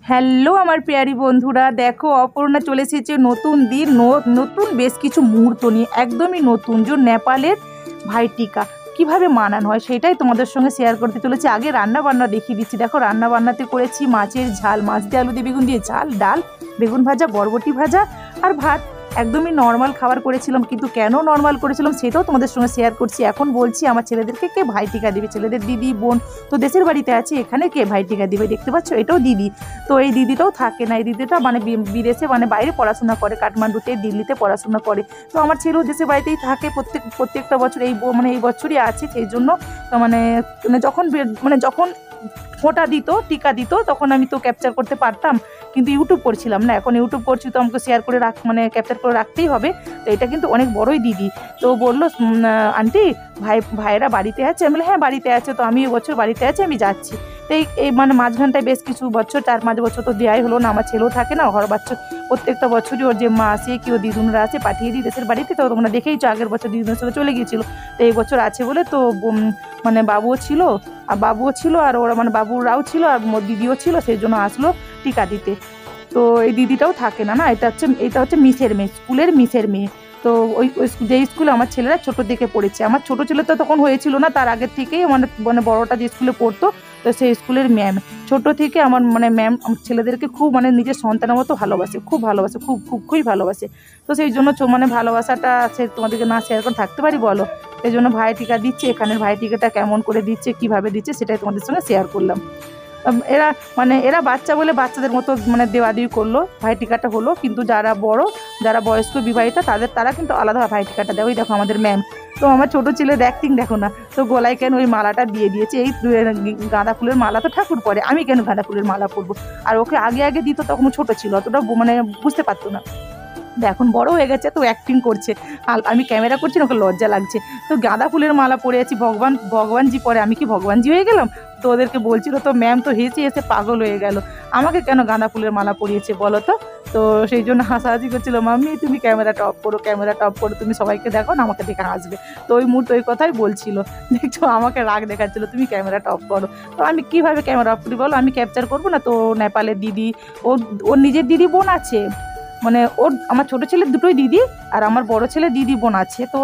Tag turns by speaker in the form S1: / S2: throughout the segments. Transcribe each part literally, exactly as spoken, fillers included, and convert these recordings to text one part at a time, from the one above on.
S1: Hello আমার প্রিয়ারি বন্ধুরা, দেখো অপর্ণা চলে এসেছে নতুন দিন নতুন বেশ কিছু মুহূর্ত নিয়ে, একদমই নতুন যে নেপালের ভাইটিকা কিভাবে মানানো হয় সেটাই তোমাদের সঙ্গে শেয়ার করতে চলেছি। আগে রান্না বান্না দেখিয়ে দিচ্ছি। দেখো রান্না বান্নাতে করেছি মাছের ঝাল, মাছ দিয়ে আলু দিয়ে বেগুন দিয়ে ঝাল, ডাল, বেগুন ভাজা, বরবটি ভাজা আর ভাত। একদমই নর্মাল খাবার করেছিলাম, কিন্তু কেন নর্মাল করেছিলাম সেটাও তোমাদের সঙ্গে শেয়ার করছি। এখন বলছি আমার ছেলেদেরকে কে ভাইটিকা দিবে, ছেলেদের দিদি বোন তো দেশের বাড়িতে আছে, এখানে কে ভাইটিকা দিবে দেখতে পাচ্ছ, এটাও দিদি। তো এই দিদিটাও থাকে না, এই দিদিটা মানে বিদেশে মানে বাইরে পড়াশোনা করে, কাঠমান্ডুতে দিল্লিতে পড়াশোনা করে। তো আমার ছেলেও দেশের বাড়িতেই থাকে প্রত্যেক প্রত্যেকটা বছর, এই মানে এই বছরই আছে। সেই জন্য মানে যখন মানে যখন ফোঁটা দিত টিকা দিত তখন আমি তো ক্যাপচার করতে পারতাম, কিন্তু ইউটিউব করছিলাম না। এখন ইউটিউব করছি তো আমাকে শেয়ার করে রাখ মানে ক্যাপচার করে রাখতেই হবে। তো এটা কিন্তু অনেক বড়ই দিদি। তো বললো আন্টি ভাই ভাইয়েরা বাড়িতে আছে। আমি বলি হ্যাঁ বাড়িতে আছে, তো আমি এবছর বাড়িতে আছি, আমি যাচ্ছি। তো এই এই মানে মাঝখানটায় বেশ কিছু বছর, চার পাঁচ বছর তো দেওয়াই হলো না। আমার ছেলেও থাকে না, ঘর বাচ্চা প্রত্যেকটা বছরই ওর যে মা আছে কি ও দিদুনরা আছে পাঠিয়ে দিই দেশের বাড়িতে। তো তোমরা দেখেইছো আগের বছর দিদুনের সাথে চলে গিয়েছিলো, তো এই বছর আছে বলে তো মানে বাবুও ছিল আর বাবুও ছিল আর ওরা মানে বাবুরাও ছিল আর দিদিও ছিল, সেই জন্য আসলো টিকা দিতে। তো এই দিদিটাও থাকে না না, এটা হচ্ছে এটা হচ্ছে মিসের মেয়ে, স্কুলের মিসের মেয়ে। তো ওই যে স্কুলে আমার ছেলেরা ছোটো থেকে পড়েছে, আমার ছোটো ছেলে তো তখন হয়েছিল না, তার আগের থেকেই মানে মানে বড়োটা যে স্কুলে পড়তো তো সেই স্কুলের ম্যাম। ছোটো থেকে আমার মানে ম্যাম ছেলেদেরকে খুব মানে নিজের সন্তানের মতো ভালোবাসে, খুব ভালোবাসে, খুব খুব খুবই ভালোবাসে। তো সেই জন্য মানে ভালোবাসাটা সে তোমাদেরকে না শেয়ার করে থাকতে পারি বলো। সেই জন্য ভাই টিকা দিচ্ছে, এখানের ভাই টিকাটা কেমন করে দিচ্ছে, কিভাবে দিচ্ছে সেটাই তোমাদের সঙ্গে শেয়ার করলাম। এরা মানে এরা বাচ্চা বলে বাচ্চাদের মতো মানে দেওয়া দেওয়ি করলো, ভাই টিকাটা হলো। কিন্তু যারা বড়, যারা বয়স্ক বিবাহিতা তাদের তারা কিন্তু আলাদা ভাই টিকাটা দেয়। ওই দেখো আমাদের ম্যাম। তো আমার ছোটো ছেলের অ্যাক্টিং দেখো না, তো গলায় কেন ওই মালাটা দিয়ে দিয়েছে, এই গাঁদা ফুলের মালা তো ঠাকুর পরে, আমি কেন গাঁদা ফুলের মালা পরবো। আর ওকে আগে আগে দিত তখন ছোটো ছিল, অতটা মানে বুঝতে পারতো না। এখন বড় হয়ে গেছে তো অ্যাক্টিং করছে, আমি ক্যামেরা করছি না, ওকে লজ্জা লাগছে। তো গাঁদা ফুলের মালা পরে আছি, ভগবান ভগবানজি পরে, আমি কি ভগবানজি হয়ে গেলাম? তো ওদেরকে বলছিল, তো ম্যাম তো হেসে হেসে পাগল হয়ে গেল, আমাকে কেন গাঁদা ফুলের মালা পরিয়েছে বলো তো। তো সেই জন্য হাসাহাসি করছিল, মাম্মি তুমি ক্যামেরাটা অফ করো, ক্যামেরাটা অফ করো, তুমি সবাইকে দেখো না, আমাকে দেখে হাসবে। তো ওই মুহূর্তে ওই কথাই বলছিল, দেখছো আমাকে রাগ দেখাচ্ছিল তুমি ক্যামেরাটা অফ করো। তো আমি কীভাবে ক্যামেরা অফ করি বলো, আমি ক্যাপচার করবো না। তো নেপালের দিদি, ওর ওর নিজের দিদি বোন আছে, মানে ওর আমার ছোটো ছেলের দুটোই দিদি আর আমার বড় ছেলে দিদি বোন আছে। তো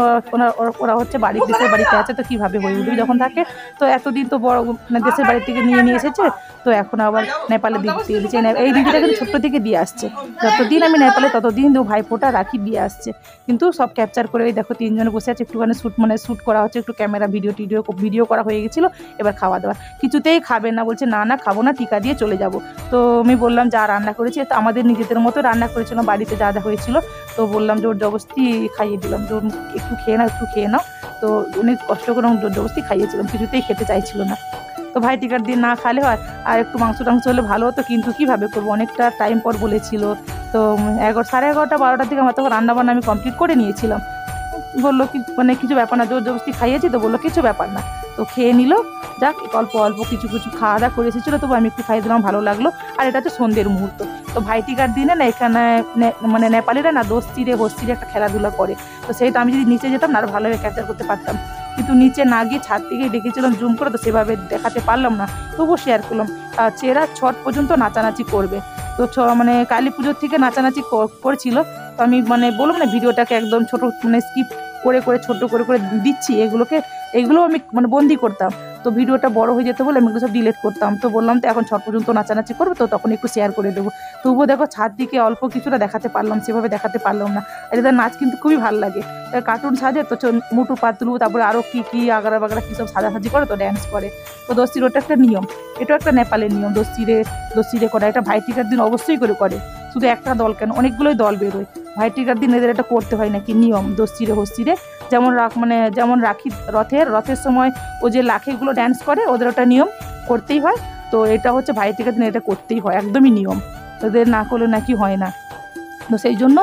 S1: ওরা হচ্ছে বাড়ির দেশের বাড়িতে আছে, তো কীভাবে হয়ে উঠবে যখন থাকে। তো এতদিন তো বড় মানে দেশের বাড়ি থেকে নিয়ে নিয়ে এসেছে, তো এখন আবার নেপালে দিদি দিয়ে দিচ্ছে। এই দিদিটা কিন্তু ছোট্ট থেকে দিয়ে আসছে, যতদিন আমি নেপালে ততদিন তো ভাইফোঁটা রাখি দিয়ে আসছে। কিন্তু সব ক্যাপচার করে ওই দেখো তিনজনে বসে আছে, একটুখানি শ্যুট মানে শ্যুট করা হচ্ছে, একটু ক্যামেরা ভিডিও টিডিও ভিডিও করা হয়ে গেছিলো। এবার খাওয়া দাওয়া কিছুতেই খাবে না, বলছে না না খাবো না, টিকা দিয়ে চলে যাব। তো আমি বললাম যা রান্না করেছি, তো আমাদের নিজেদের মতো রান্না করেছিলাম বাড়িতে যা যা হয়েছিল। তো বললাম যে ওর জবরদস্তি খাইয়ে দিলাম, যে ওর একটু খেয়ে নাও একটু খেয়ে নাও। তো অনেক কষ্ট করে জোর জবরদস্তি খাইয়েছিলাম, কিছুতেই খেতে চাইছিল না। তো ভাই টিকার দিন না খালে হয়, আর একটু মাংস টাংস হলে ভালো হতো, কিন্তু কীভাবে করবো, অনেকটা টাইম পর বলেছিল। তো এগারো সাড়ে এগারোটা বারোটার দিকে আমার তখন রান্নাবান্না আমি কমপ্লিট করে নিয়েছিলাম। বললো কি মানে কিছু ব্যাপার না, জোর জবরদস্তি খাইয়েছি তো বললো কিছু ব্যাপার না। তো খেয়ে নিল, যাক অল্প অল্প কিছু কিছু খাওয়া দাওয়া করে এসেছিলো, তবু আমি একটু খাইয়ে দিলাম, ভালো লাগলো। আর এটা হচ্ছে সন্ধ্যের মুহূর্ত। তো ভাই টিকার দিনে না এখানে মানে নেপালিরা না দোস্তিরে হস্তিরে একটা খেলাধুলা করে। তো সেইটা আমি যদি নিচে যেতাম না আরও ভালোভাবে ক্যাপচার করতে পারতাম, কিন্তু নিচে না গিয়ে ছাদ থেকে ডেকেছিলাম জুম করে, তো সেভাবে দেখাতে পারলাম না, তবুও শেয়ার করলাম। চেরা ছট পর্যন্ত নাচানাচি করবে। তো মানে কালী পুজোর থেকে নাচানাচি করছিল। তো আমি মানে বললাম না ভিডিওটাকে একদম ছোটো মানে স্কিপ করে করে ছোটো করে করে দিচ্ছি, এগুলোকে এগুলো আমি মানে বন্দি করতাম। তো ভিডিওটা বড় হয়ে যেতে বলে আমি এগুলো সব ডিলিট করতাম। তো বললাম তো এখন ছট পর্যন্ত নাচানাচি করবে, তো তখন একটু শেয়ার করে দেবো। তবুও দেখো ছাদ দিকে অল্প কিছুটা দেখাতে পারলাম, সেভাবে দেখাতে পারলাম না। আর এদের নাচ কিন্তু খুবই ভালো লাগে, কার্টুন সাজে তো মুটু পাতলু, তারপরে আরও কী কী আগারা বাগড়া কী সব সাজাসাজি করে, তো ড্যান্স করে। তো দোস্তির ওটা একটা নিয়ম, এটাও একটা নেপালের নিয়ম, দোস্তিরে দোস্তিরে করা। এটা ভাই টিকার দিন অবশ্যই করে করে, শুধু একটা দল কেন অনেকগুলোই দল বেরোয়। ভাই টিকার দিন এদের এটা করতে হয় নাকি নিয়ম, দোস্তিরে হস্তিরে। যেমন রাখ মানে যেমন রাখি রথের রথের সময় ও যে লাখিগুলো ড্যান্স করে, ওদের ওটা নিয়ম করতেই হয়। তো এটা হচ্ছে ভাই টিকার দিন এটা করতেই হয়, একদমই নিয়ম, ওদের না করলে নাকি হয় না। তো সেই জন্য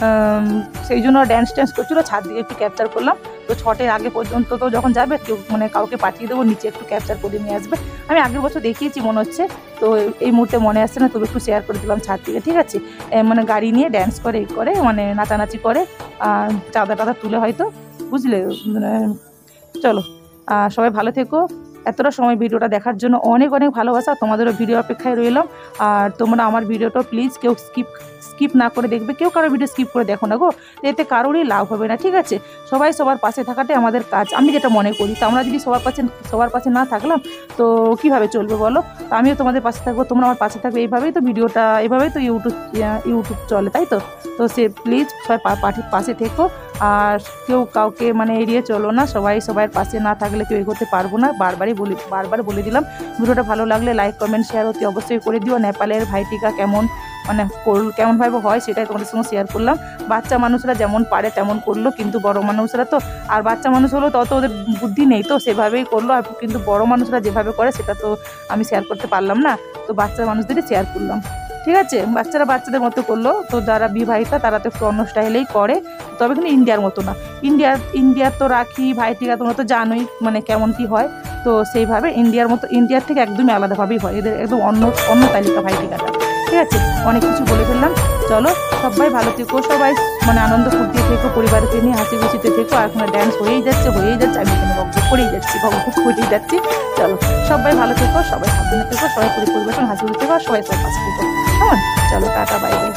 S1: সেই জন্য ড্যান্স ট্যান্স করছিলো, ছাদ দিয়ে একটু ক্যাপচার করলাম। তো ছটের আগে পর্যন্ত তো যখন যাবে কেউ মানে কাউকে পাঠিয়ে দেবো নিচে একটু ক্যাপচার করে নিয়ে আসবে। আমি আগের বছর দেখিয়েছি মনে হচ্ছে, তো এই মুহূর্তে মনে আসছে না, তবে একটু শেয়ার করে দিলাম ছাদ থেকে, ঠিক আছে। মানে গাড়ি নিয়ে ড্যান্স করে এই করে মানে নাচানাচি করে, চাঁদা টাদা তুলে হয়তো, বুঝলে। চলো সবাই ভালো থেকো। এতটা সময় ভিডিওটা দেখার জন্য অনেক অনেক ভালোবাসা, তোমাদেরও ভিডিও অপেক্ষায় রইলাম। আর তোমরা আমার ভিডিওটা প্লিজ কেউ স্কিপ স্কিপ না করে দেখবে, কেউ কারো ভিডিও স্কিপ করে দেখো না গো, এতে কারোরই লাভ হবে না, ঠিক আছে? সবাই সবার পাশে থাকাটাই আমাদের কাজ, আমি যেটা মনে করি। তো আমরা যদি সবার পাশে সবার পাশে না থাকলাম তো কীভাবে চলবে বলো? তো আমিও তোমাদের পাশে থাকবো, তোমরা আমার পাশে থাকবে, এইভাবেই তো ভিডিওটা, এইভাবেই তো ইউটিউব ইউটিউব চলে, তাই তো? তো সে প্লিজ সবাই পাশে থেকো, আর কেউ কাউকে মানে এড়িয়ে চলো না, সবাই সবার পাশে না থাকলে কেউ এগোতে পারবো না। বারবারই বলি বারবার বলে দিলাম। ভিডিওটা ভালো লাগলে লাইক কমেন্ট শেয়ার অতি অবশ্যই করে দিও। নেপালের ভাইটিকা কেমন মানে কেমনভাবে হয় সেটাই তোমাদের সঙ্গে শেয়ার করলাম। বাচ্চা মানুষরা যেমন পারে তেমন করলো, কিন্তু বড় মানুষরা তো, আর বাচ্চা মানুষ হলো তত ওদের বুদ্ধি নেই, তো সেভাবেই করলো। আর কিন্তু বড় মানুষরা যেভাবে করে সেটা তো আমি শেয়ার করতে পারলাম না, তো বাচ্চা মানুষদেরই শেয়ার করলাম, ঠিক আছে? বাচ্চারা বাচ্চাদের মতো করলো, তো যারা বিবাহিতা তারা তো একটু অন্য স্টাইলেই করে, তবে কিন্তু ইন্ডিয়ার মতো না। ইন্ডিয়ার ইন্ডিয়ার তো রাখি ভাইটিকা তোমরা তো জানোই মানে কেমন কী হয়, তো সেইভাবে ইন্ডিয়ার মতো, ইন্ডিয়ার থেকে একদমই আলাদাভাবেই হয়, এদের একদম অন্য অন্য তালিকা ভাইটিকাটা, ঠিক আছে? অনেক কিছু বলে ফেললাম, চলো সবাই ভালো থেকো, সবাই মানে আনন্দ ফুর্তি থেকো, পরিবারকে নিয়ে হাসি খুশিতে থেকো। আর এখন ড্যান্স হয়েই যাচ্ছে হয়েই যাচ্ছে আমি এখানে ভক্ত করেই যাচ্ছি, ভক্ত করেই যাচ্ছি। চলো সবাই ভালো থেকো, সবাই সাবধানে থেকো, সবাই পরিবেশন হাসি খুশি থেকো, সবাই সব পাশে থেকো, কেমন? চলো টাটা, বাই বাই।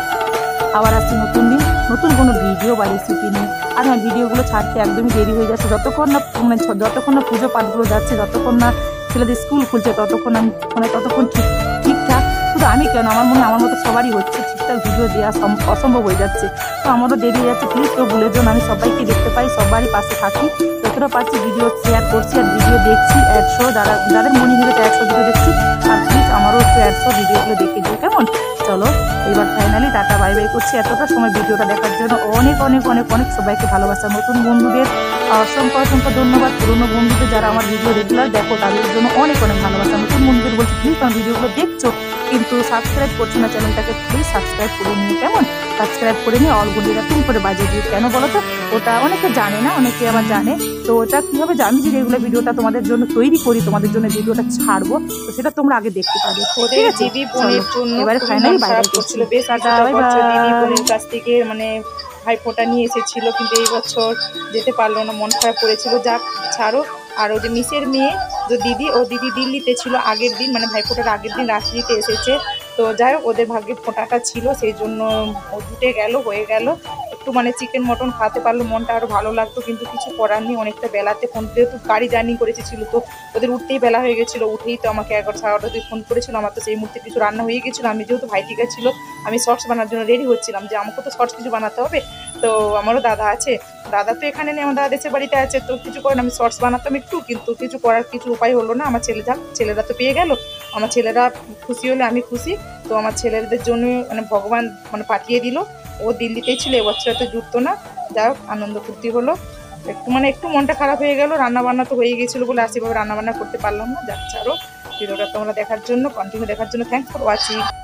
S1: আবার আসছি নতুন দিন নতুন কোনো ভিডিও বা রেসিপি নিয়ে। আর আমার ভিডিওগুলো ছাড়তে একদমই দেরি হয়ে যাচ্ছে, যতক্ষণ না মানে যতক্ষণ না পুজো পাঠগুলো যাচ্ছে, যতক্ষণ না ছেলেদের স্কুল খুলছে, ততক্ষণ আমি মানে ততক্ষণ ঠিক ঠিকঠাক শুধু আমি কেন, আমার মনে হয় আমার মতো সবারই হচ্ছে, ঠিকঠাক ভিডিও দেওয়া অসম্ভব হয়ে যাচ্ছে, তো আমারও দেরি হয়ে যাচ্ছে। প্লিজ কেউ ভুলে যান, আমি সবাইকে দেখতে পাই, সবারই পাশে থাকি, যতটা পারছি ভিডিও শেয়ার করছি আর ভিডিও দেখছি, একশো যারা যাদের মনে হয়েছে একশো ভিডিও দেখছি, আর প্লিজ আমারও একটু একশো ভিডিওগুলো দেখে দিও, কেমন? চলো এবার ফাইনালি টাটা বাই বাই করছি। এতটা সময় ভিডিওটা দেখার জন্য অনেক অনেক অনেক অনেক সবাইকে ভালোবাসা। নতুন বন্ধুদের অসংখ্য অসংখ্য ধন্যবাদ, পুরোনো বন্ধুদের যারা আমার ভিডিও রেগুলার দেখো তাদের জন্য অনেক অনেক ভালোবাসা। নতুন বন্ধুদের বলছি প্লিজ আমার ভিডিওগুলো দেখছো কিন্তু সাবস্ক্রাইব করছো না চ্যানেলটাকে, প্লিজ সাবস্ক্রাইব করে নিয়ে, কেমন? সাবস্ক্রাইব করে নিয়ে অল ঘন্টিটা পিন করে বাজিয়ে দিও। কেন বলো তো? ওটা অনেকে জানে না, অনেকে আবার জানে, তো ওটা কীভাবে আমি যে রেগুলার ভিডিওটা তোমাদের জন্য তৈরি করি, তোমাদের জন্য ভিডিওটা ছাড়বো, তো সেটা তোমরা আগে দেখতে পাবে, ঠিক আছে? এবারে ফাইনালি বাইরে করছিল, বেশ দিদি বোনের কাছ থেকে মানে ভাইফোঁটা নিয়ে এসেছিলো, কিন্তু এই বছর যেতে পারলো না, মন খারাপ করেছিল। যাক ছাড়ো। আর ওই যে মিসের মেয়ে যে দিদি, ও দিদি দিল্লিতে ছিল আগের দিন, মানে ভাইফোঁটার আগের দিন রাত্রিতে এসেছে, তো যাই হোক ওদের ভাগ্যে ফোঁটাটা ছিল, সেই জন্য ও জুটে গেল, হয়ে গেল। একটু মানে চিকেন মটন খাতে পারলো, মনটা আরও ভালো লাগতো, কিন্তু কিছু করার নেই। অনেকটা বেলাতে ফোন, যেহেতু গাড়ি জার্নি করেছিল, তো ওদের উঠতেই বেলা হয়ে গেছিলো, উঠেই তো আমাকে একবার সাড়ে আটটাতে ফোন করেছিল। আমার তো সেই মুহূর্তে কিছু রান্না হয়ে গেছিলো, আমি যেহেতু ভাইটিকা ছিল, আমি শর্টস বানানোর জন্য রেডি হচ্ছিলাম, যে আমাকে তো শর্টস কিছু বানাতে হবে, তো আমারও দাদা আছে, দাদা তো এখানে নেই, আমার দাদা দেশের বাড়িতে আছে, তো কিছু করেন আমি শর্টস বানাতাম একটু, কিন্তু কিছু করার কিছু উপায় হলো না। আমার ছেলে যাক, ছেলেরা তো পেয়ে গেল, আমার ছেলেরা খুশি হলে আমি খুশি, তো আমার ছেলেদের জন্য মানে ভগবান মানে পাঠিয়ে দিল। ও দিল্লিতেই ছিল, এবছর তো জুটতো না, যাই হোক আনন্দ ফুর্তি হলো। একটু মানে একটু মনটা খারাপ হয়ে গেল, রান্নাবান্না তো হয়ে গেছিলো বলে সেভাবে রান্নাবান্না করতে পারলাম না। যাক ছাড়ো, ভিডিওটা তোমরা দেখার জন্য, কন্টিনিউ দেখার জন্য থ্যাংকস ফর ওয়াচিং।